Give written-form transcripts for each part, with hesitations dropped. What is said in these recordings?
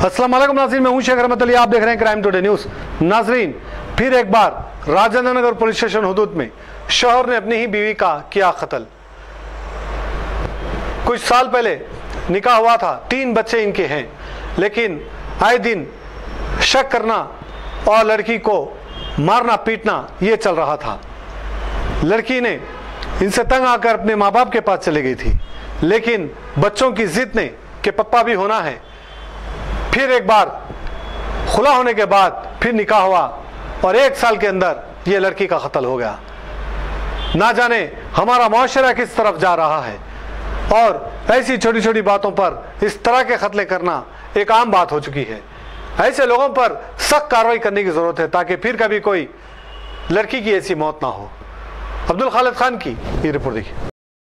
अस्सलाम वालेकुम नाज़रीन, मैं हूं शेख रहमत अली, आप देख रहे हैं क्राइम टुडे न्यूज़। नाज़रीन, फिर एक बार राजेंद्र नगर पुलिस स्टेशन हुदूद में शौहर ने अपनी ही बीवी का किया कत्ल। कुछ साल पहले निकाह हुआ था, 3 बच्चे इनके हैं, लेकिन आए दिन शक करना और लड़की को मारना पीटना ये चल रहा था। लड़की ने इनसे तंग आकर अपने माँ बाप के पास चली गई थी, लेकिन बच्चों की जिद ने कि पप्पा भी होना है। फिर एक बार खुला होने के बाद फिर निकाह हुआ और 1 साल के अंदर ये लड़की का कत्ल हो गया। ना जाने हमारा मुआशरा किस तरफ जा रहा है और ऐसी छोटी छोटी बातों पर इस तरह के कत्ले करना एक आम बात हो चुकी है। ऐसे लोगों पर सख्त कार्रवाई करने की जरूरत है ताकि फिर कभी कोई लड़की की ऐसी मौत ना हो। अब्दुल खालिद खान की ये रिपोर्ट देखिए।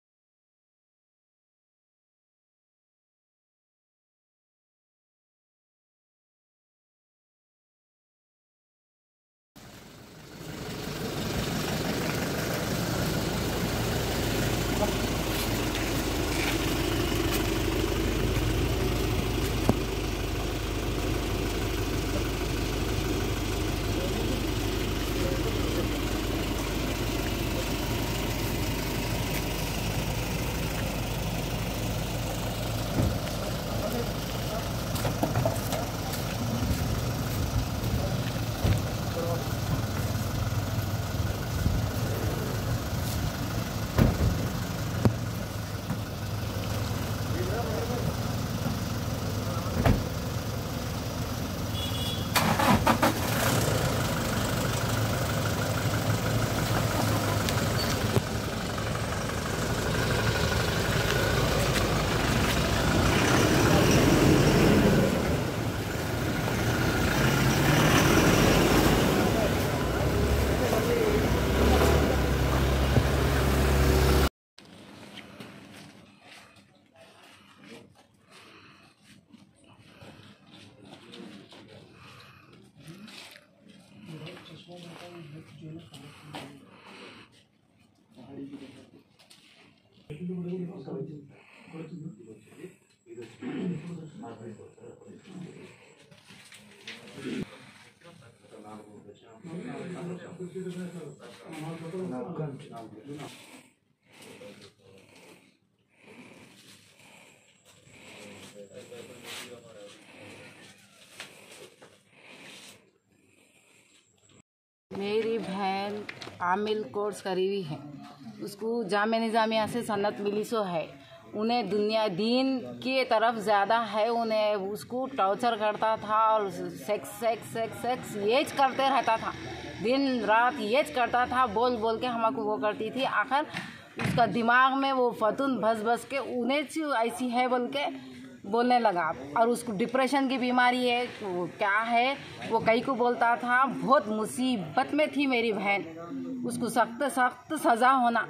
मेरी बहन आमिल कोर्स करीबी है, उसको जामे निज़ामिया से सन्नत मिली सो है। उन्हें दुनिया दीन की तरफ ज़्यादा है, उन्हें उसको टॉर्चर करता था और सेक्स सेक्स सेक्स सेक्स ये करते रहता था, दिन रात ये करता था, बोल बोल के हमको वो करती थी। आखिर उसका दिमाग में वो फतून भस भस के उन्हें ऐसी है बोल के बोलने लगा और उसको डिप्रेशन की बीमारी है। वो क्या है वो कई को बोलता था। बहुत मुसीबत में थी मेरी बहन, उसको सख्त सख्त सज़ा होना।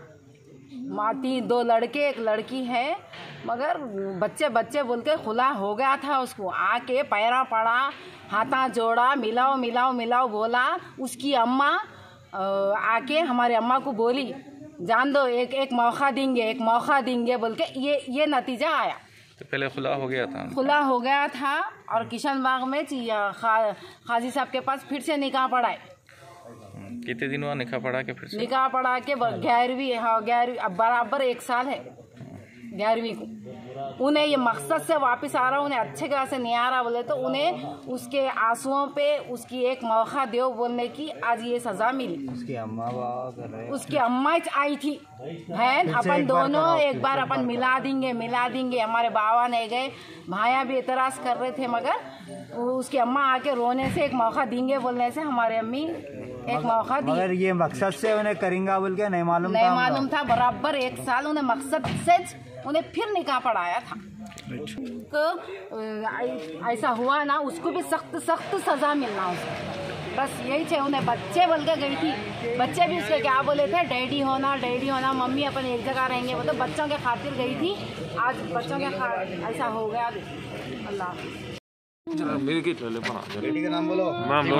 माती 2 लड़के 1 लड़की है, मगर बच्चे बच्चे बोल के खुला हो गया था। उसको आके पैरा पड़ा, हाथा जोड़ा, मिलाओ मिलाओ मिलाओ बोला। उसकी अम्मा आके हमारे अम्मा को बोली जान दो, एक मौका देंगे, एक मौका देंगे बोल के ये नतीजा आया। तो पहले खुला हो गया था, खुला हो गया था और किशन बाग में खाजी साहब के पास फिर से निकाह पड़ा है। कितने दिन हुआ निकाह पड़ा के? फिर से निकाह पड़ा के 11वीं, हाँ 11वीं, अब बराबर 1 साल है 11वीं को। उन्हें ये मकसद से वापस आ रहा, उन्हें अच्छे तरह से नहीं आ रहा बोले तो उन्हें उसके आंसुओं पे उसकी एक मौका दो बोलने की आज ये सजा मिली। उसकी अम्मा आई थी बहन, अपन दोनों एक बार अपन मिला देंगे। हमारे बाबा नहीं गए, भाया भी एतराज कर रहे थे, मगर उसकी अम्मा आके रोने से एक मौका देंगे बोलने से हमारे अम्मी एक मौका दी। मगर ये मकसद से उन्हें करेंगे बोल के नहीं मालूम था। बराबर 1 साल उन्हें मकसद से उन्हें फिर निकाह पढ़ाया था। तो ऐसा हुआ ना, उसको भी सख्त सख्त सजा मिलना उसको, बस यही थे। उन्हें बच्चे बोल के गई थी, बच्चे भी उसके क्या बोले थे, डैडी होना मम्मी अपन एक जगह रहेंगे, वो तो बच्चों के खातिर गई थी। आज बच्चों के ऐसा हो गया। अल्लाह का नाम बोलो।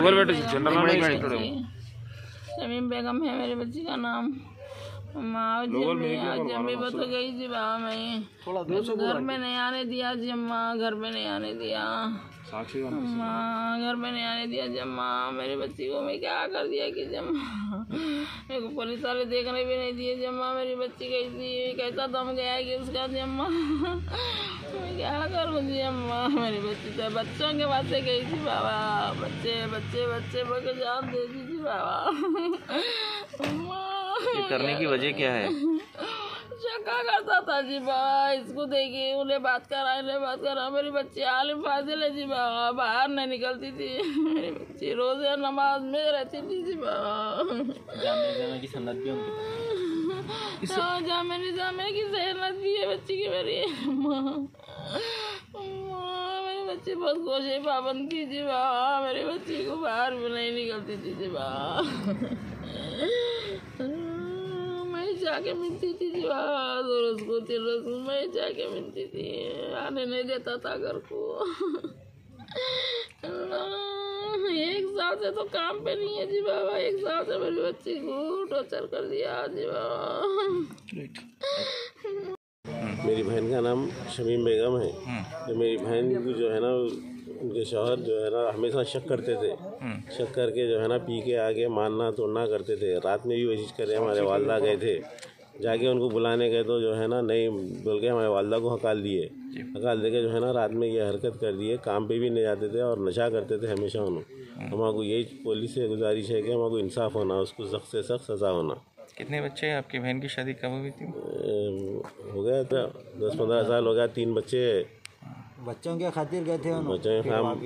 शमीम बेगम है मेरी बच्ची का नाम। माँ जम्मी बता गई थी बाबा, मैं घर में नहीं आने दिया जी, अम्मा घर में नहीं आने दिया। माँ घर में नहीं आने दिया जम्मा, मेरी बच्ची को मैं क्या कर दिया कि जम्मा, मेरे को पुलिस वाले देखने भी नहीं दिए जम्मा, मेरी बच्ची कैसी कैसा दम गया है कि उसका जम्मा, मैं क्या करूँ जम्मा, मेरी बच्ची तो बच्चों के पास से गई थी बाबा, बच्चे बच्चे बच्चे बच्चे जान दे दी थी बाबा। ये करने की वजह क्या है? शक्का करता था जी बाबा, इसको देखिए उन्हें बात करा, मेरी बच्ची आलिम फाजिल है जी बाबा, बाहर नहीं निकलती थी, मेरी बच्ची रोजे नमाज में रहती थी जी बाबा। जाने की सन्नत भी उनके पास? हाँ, जामे की सहनत भी है बच्ची की मेरी। मेरी बच्ची बहुत कोशिश पाबंद की जी बाबा, मेरी बच्ची को बाहर भी नहीं निकलती थी जी बाबा, जाके मिलती थी जी बाबा, 2 रोज को 3 रोज को मैं जाके मिलती थी, आने नहीं देता था घर को। 1 साल से तो काम पे नहीं है जी बाबा, 1 साल से मेरी बच्ची को टॉर्चर कर दिया जी बाबा। मेरी बहन का नाम शमीम बेगम है। तो मेरी बहन को जो है ना, उनके शौहर जो है ना हमेशा शक करते थे, शक करके जो है ना पी के आके मारना तोड़ना करते थे। रात में भी कोशिश करे, हमारे वालदा गए थे, जाके उनको बुलाने गए तो जो है ना नहीं बोल के हमारे वालदा को हकाल दिए, हकाल दे के जो है ना रात में ये हरकत कर दिए। काम पे भी नहीं जाते थे और नशा करते थे हमेशा उन्होंने। हमारे यही पुलिस से गुजारिश है कि हमारे इंसाफ होना, उसको सख्त से सख्त सज़ा होना। कितने बच्चे हैं आपकी बहन की शादी कब हुई थी? हो गया था 10-15 साल हो गया, 3 बच्चे। बच्चों के खातिर गए थे बच्चे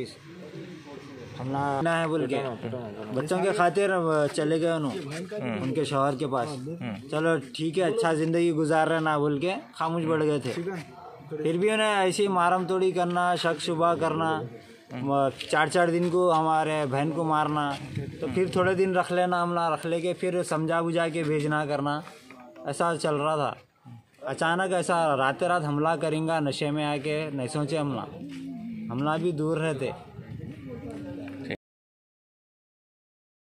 हमला है बोल के बच्चों के खातिर चले गए उनके शौहर के पास। चलो ठीक है, अच्छा ज़िंदगी गुजार रहे ना बोल के खामोश बढ़ गए थे। फिर भी उन्हें ऐसी मारम तोड़ी करना, शक शुबा करना, 4-4 दिन को हमारे बहन को मारना, तो फिर थोड़े दिन रख लेना, हमला रख लेके फिर समझा बुझा के भेजना करना, ऐसा चल रहा था। अचानक ऐसा रात हमला करेंगे, नशे में आके नहीं सोचे हमला भी दूर रहते।